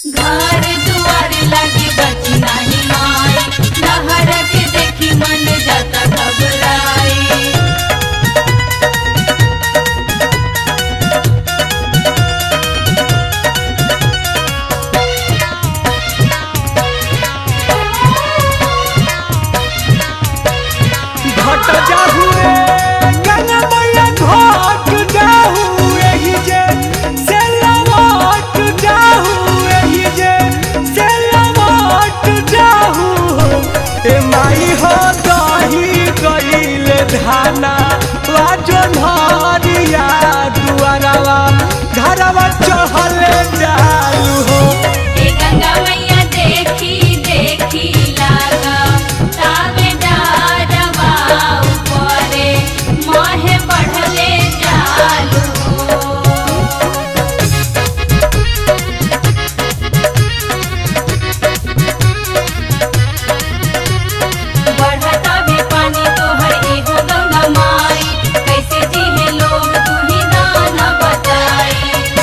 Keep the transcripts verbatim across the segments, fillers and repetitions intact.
घर दुआर लगे बची नाही माई, लहर के देखी मन जाता घबराई। घट जाहू गंगा मैया घट जाहू एही जे से लवट जाहू एही जे से लवट जाहू। ए माई हो दही गईल धाना लाजो नरिया दुआरवा घरवा चढ़ले जालू हो। ए गंगा मैया देखी देखी लागा तावे डारवा ऊपरे मोहे बढ़ले जालू हो। बढ़ता भी पानी तोहर एगो गंगा माई, कैसे जीहे लोग तू ही दाना बताई।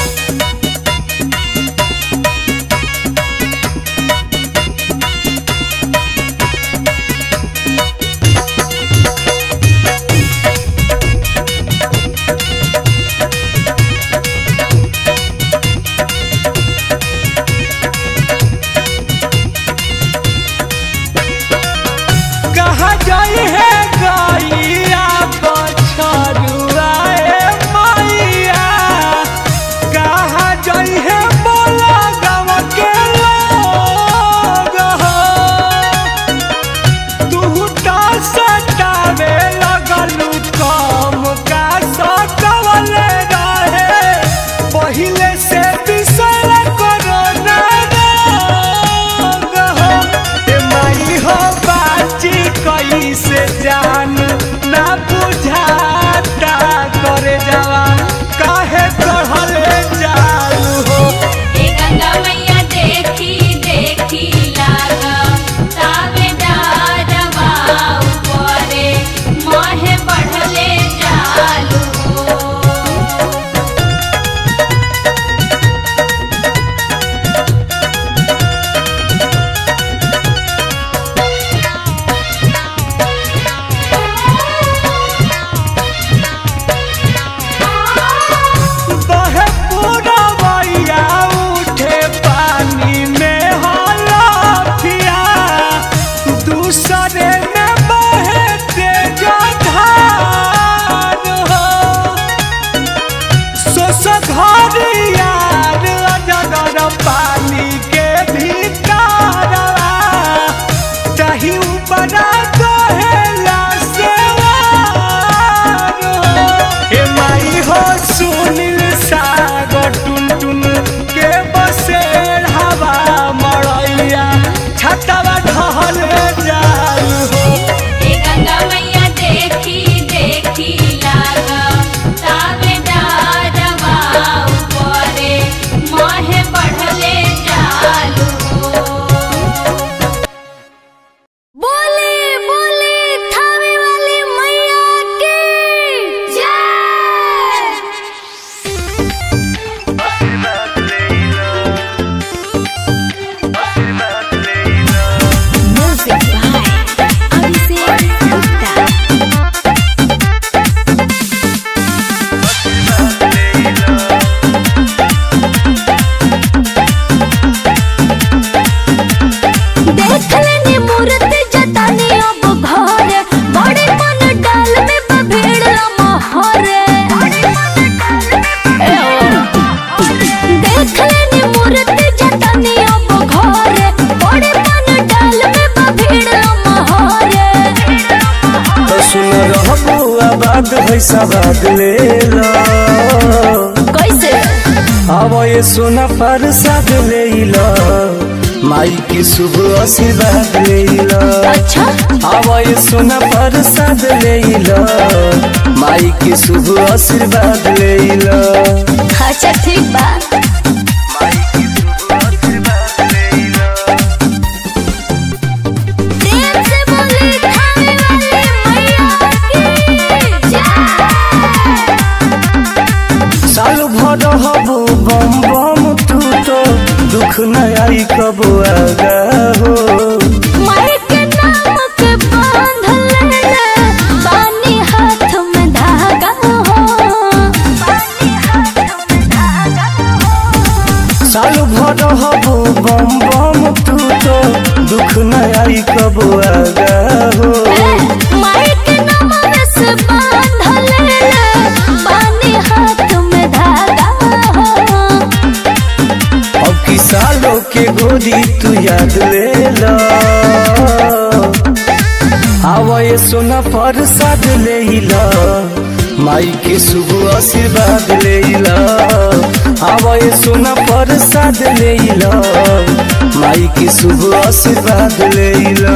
कहाँ जाई है गैया बछरुआ ए मैया, कहाँ जाई है बोला गाँव के लोग हो। तू तो सतावे लगलू कम का सटवले रहे, पहिले से बिसर कोरोना रोग हो। ए माई हो बाची कैसे जान ना बुझाता करे जावा काहे चढ़ले जालू हो। ए गंगा मैया देखी देखी लागा तावे डारवा ऊपरे मोहे बढ़ले जालू हो। बहे पूरवैया उठे पानी में हलफिया, दूसरे में बहे तेज धार हो। सोस घरियार अजगर पानी के भीतर चाही ऊपर कहेला सेवार हो। ए माई हो सुनील सागर टुन टुन के बसेर हवा मड़ैया छतवा ढहले जालू हो। ए गंगा मैया देखी देखी लागा तावे डारवा ऊपरे मोहे बढ़ले जालू हो। बोले बोले थावे वाली मैया की जय। Music by Abhishek Gupta. देख लेनी मूर्ति जतानी अब घरे, बड़े मन डाल में बभेड़ मोहरे। देख लेनी मूर्ति जतानी अब घरे, बड़े मन डाल में बभेड़ मोहरे। तो सुन रहबू आबाद है सवाद ले लो, कैसे अब ये सोना प्रसाद ले लो, माई की शुभ आशीर्वाद ले लो। अच्छा अब ये सोना प्रसाद ले लो, माई की शुभ आशीर्वाद ले लो। अच्छा ठीक बा। प्रेम से बोली थावे वाली मैया की जय। साल भर हबू बम बम तू तो दुख न आई कबो आगा हो। माई के नाम के बांध लेले बानी हाथ में धागा हो, बानी हाथ में धागा हो। साल भर हबो बम बम तू तो दुख न आई कबो आगा हो। माई के नाम से बांध लेले बानी हाथ में धागा हो। अब की सालों के गोदी तू याद ले ला, आवाए सोना प्रसाद ले ला, माई के शुभ आशीर्वाद ले ला। आवाए सोना प्रसाद ले ला, माई के शुभ आशीर्वाद ले ला।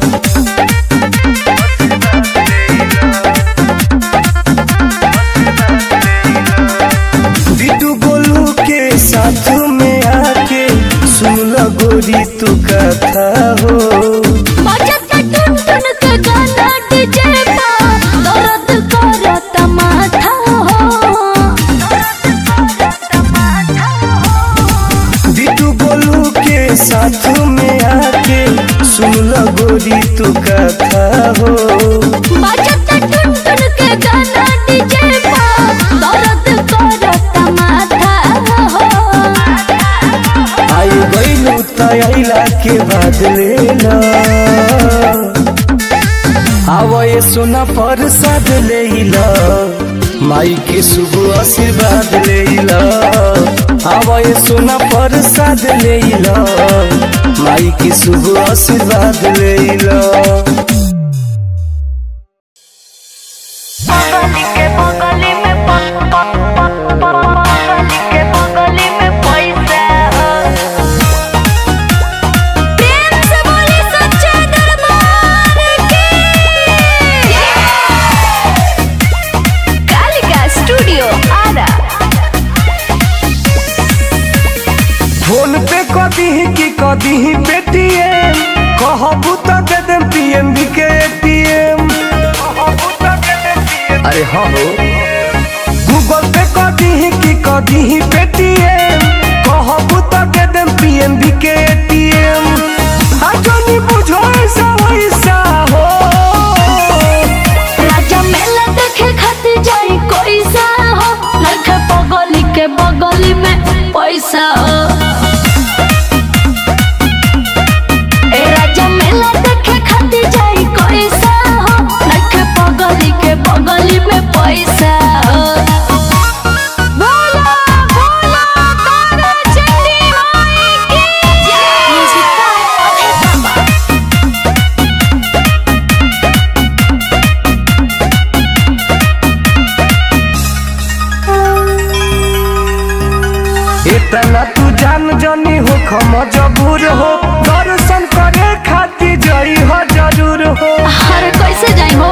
बिटू गोलू के साथ में आके सुन ला गोरी तू कथा हो। बजत टुन टुन के गाना डीजे पर दर्द करत माथा हो, बिटू गोलू के साथ में आके सुन ला गोरी तू कथा हो। बजत टुन टुन के गाना डीजे पर दर्द करत माथा हो। आई गईलू तैला के बाद लेला, आवाए सोना प्रसाद ले ला, माई के शुभ आशीर्वाद ले ला। आवाए सोना प्रसाद ले ला, माई के शुभ आशीर्वाद ले ला। फोन पे कदी की कदी पेटीएम, कहबू तो दे देम पीएनबी के एटीएम। अरे हाँ हो। गूगल पे कदी की कदी पेटीएम, कहबू तो दे देम पीएनबी के एटीएम। आजनी बुझो ऐसा वैसा हो। राजा मेला देखे खातिर जाई कोई सा हो, लड़का पगली के बगली में पैसा हो। बगली में पैसा हो। भोला भोला तारा चंडी माई की इतना तू जान जानी हो खम जबूर हो, दर्शन करे खातिर जई हो जरूर हो। अरे कैसे जाई हो,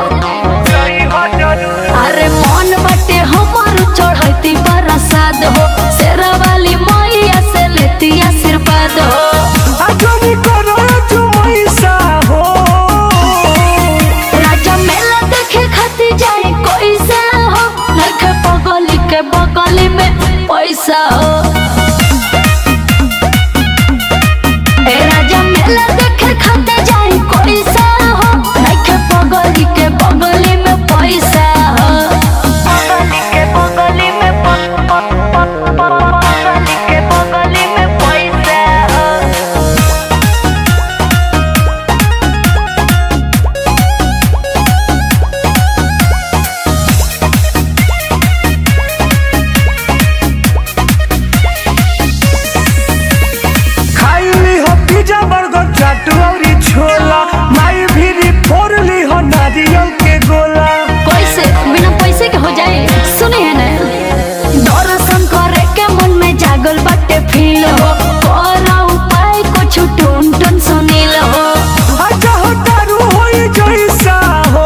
अरे मन बटे हमार चढ़ती प्रसाद हो, शेरा वाली मैया से लेती आशीर्वाद हो। आजनी करो जुमैसा हो। राजा मेला देखे खातिर जाए कोई सा हो, लड़का पगली के बगली में पैसा हो। ए राजा मेला देखे खातिर जाए कोई सा हो, लड़का पगली के बगली में पैसा हो। पगली के बगली में पगली के बगली में पैसा हो। खाइली हो पिज्जा बर्गर चाट औरी छोला, माई भी फोड़ ली हो नारियल के गोला। कैसे बिना पैसे के हो जाए, सुनिए ना दर्शन करे के मन में जागल बाटे फील हो, करा उपाय कुछ टून टून सुनील हो। अच्छा हो तारू होई जैसा हो।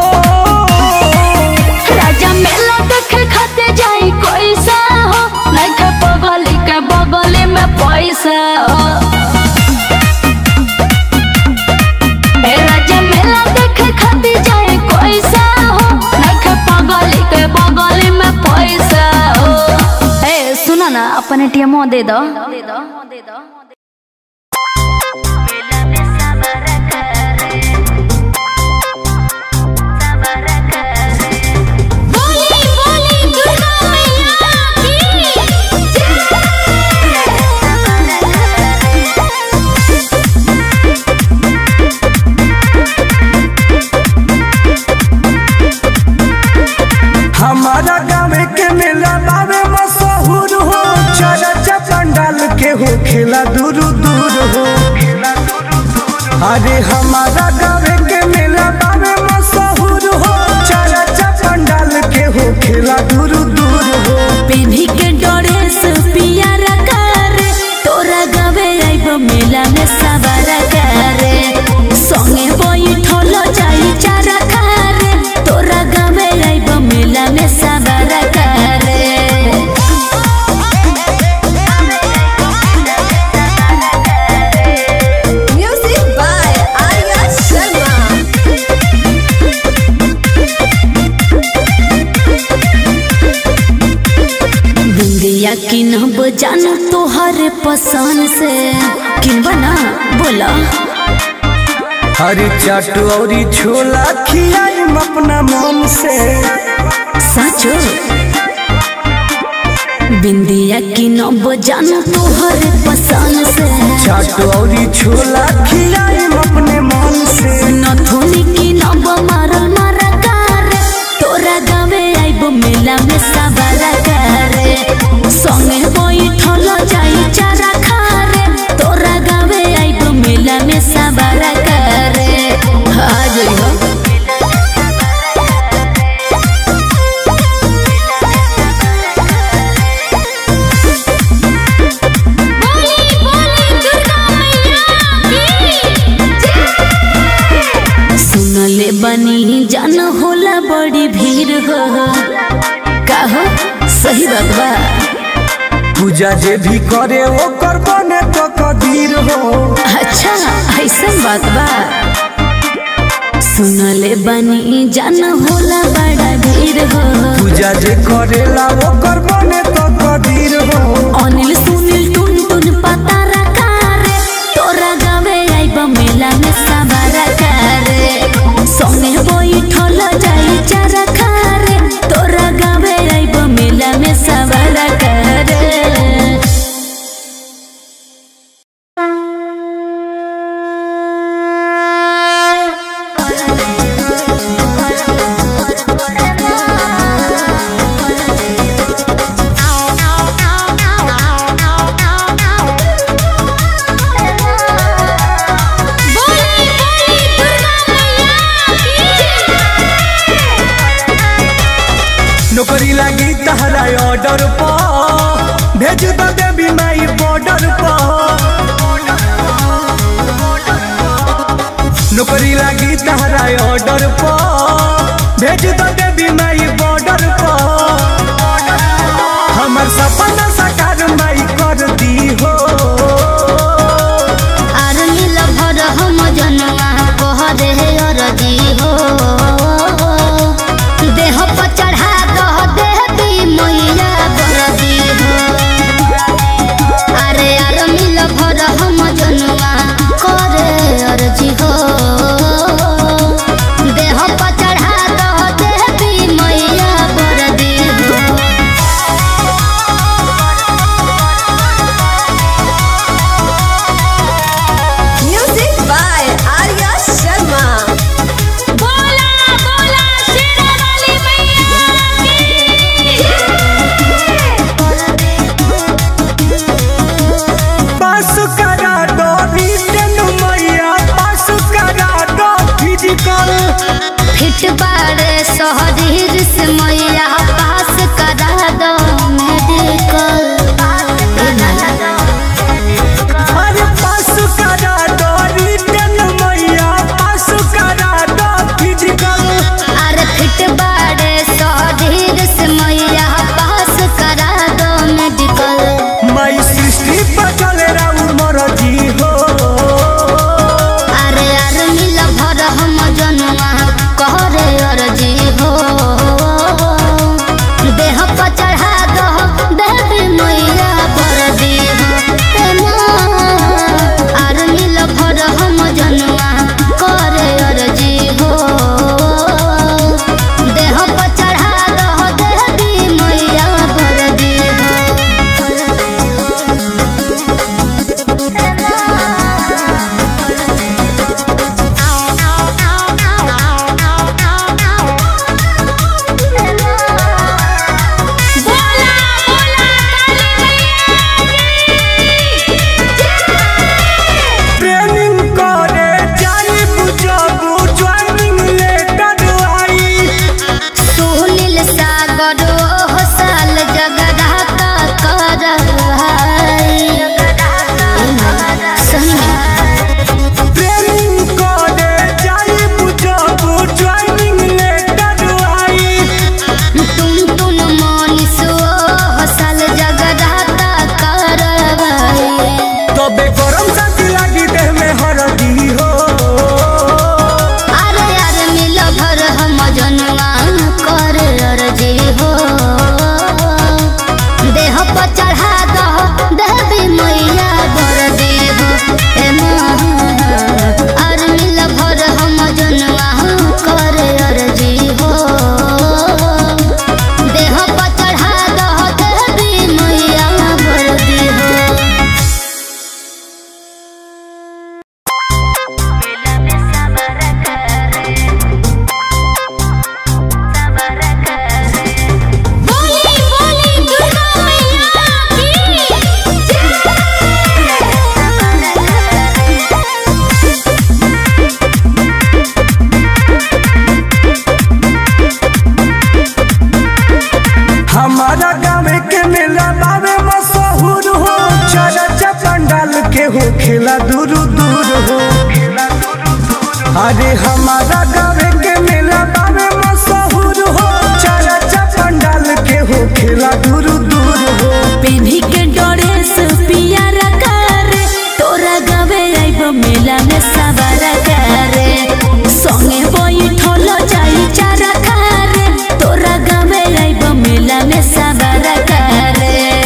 राजा मेला देखे खाते जाई कोई सा हो, लड़का पगली के बगली में पैसा हो। ए राजा मेला देखे खातिर जाए कोई सा हो, लड़का पगली के बगली में पैसा हो। ए सुना ना, अपन एटीएम दे दो। हमारा गाँव के मेला बाबे मशहूर हो, चरचा पंडाल के हो खेला दूर दूर हो। अरे हमारा गाँव के मेला बाबे मशहूर हो, चरचा पंडाल के हो खेला दूर दूर हो। पेन्ही के ड्रेस पिया रखारे, तोरा गावे आइब मेला में सवारा करे। संगे बैठल जाई चारा खारे, तोरा गावे आइब मेला में सवारा करे। Music by Arya Sharma. बिंदिया किनब जानू तोहर पसंद से, किनबा ना बोला। हरी चाट और छोला खियाई अपना मन से। साचो बिंदिया किनब जानू तोहर पसंद से, चाट और छोला खियाई अपने मन से। नथुनी किनब मारल मारा करे, तोरा गावे आइब मेला में सवारा करे। संगे बैठल जाई चारा खारे, तोरा गावे आइब मेला में सवारा करे। आ जइहो सुनले बनी जान होला बड़ी भीड़ हो, काहो सही बात बा। पूजा जे भी करे वो कर बने तो कदीर हो। अच्छा ऐसा बात बा। सुनले बनी जान होला बड़ा भीड़ हो, पूजा जे करेला वो कर बने तो कदीर हो। अनिल सुनील टुन टुन पता रखा रे, तोरा गावे आइब मेला में सवारा करे। संगे बैठल जाई चारा खारे, तोरा गावे आइब मेला में सवारा करे। Ow, ow, ow, ow, ow, ow, ow. गरम सर्दी लागी देह में हरदी हो। अरे अरे मिल भर हम जनुआ कर अर्जी हो। देह पर चढ़ा दो देवी मैया बरदी हो। ए अरे मिल भर हम जनुआ कर अर्जी हो। देह पर चढ़ा दो देवी मैया बरदी हो। बोली बोली दुर्गा मैया की हमारा गाँव के मेला बाबे मशहूर हो। चरचा पंडाल के हो खेला दूर दूर हो। अरे हमारा गाँव के मेला बाबे मशहूर हो। चरचा पंडाल के हो खेला दूर दूर हो। पेन्ही के ड्रेस पिया रकारे तोरा गावे आइब मेला में सवारा करे। संगे बैठल जाई चारा खारे तोरा गावे आइब मेला में सवारा करे।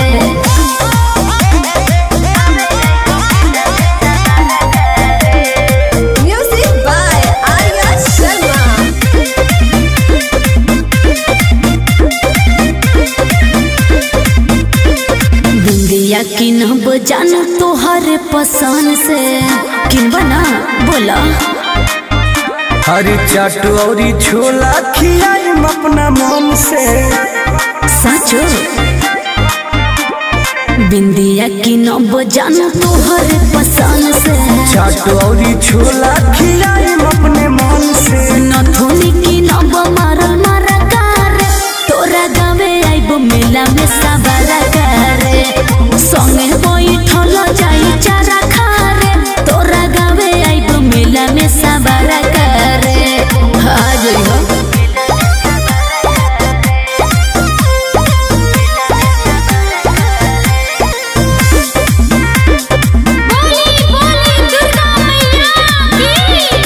Music by Arya Sharma. बिंदिया किनब जान तोहर पसंद से किनबा ना बोला। हरी चाट और छोला खियाई अपना मन से। सचो बिंदिया किनब जान तोहर पसंद से। चाट और छोला खियाई अपने मन से। नथुनी किनब मारल मारा कार तोरा गावे आइब मेला में सवारा करे। संगे बैठल जाई चारा खारे तोरा गावे आइब मेला में सवारा करे। आ जइहो बोली बोली दुर्गा मैया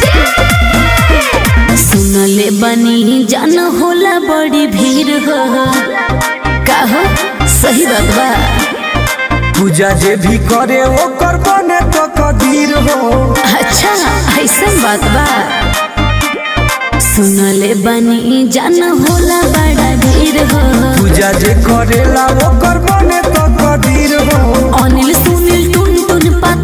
की सुनले बनी जान होला बड़ी भीड़ हो। का हो सही बात बा। पूजा जे भी करे वो कर बने तो कदीर हो। अच्छा ऐसा बात बा। सुनले बनी जान होला बड़ा भीड़ हो। पूजा जे करेला वो कर बने तो कदीर हो। अनिल सुनील टुन टुन पा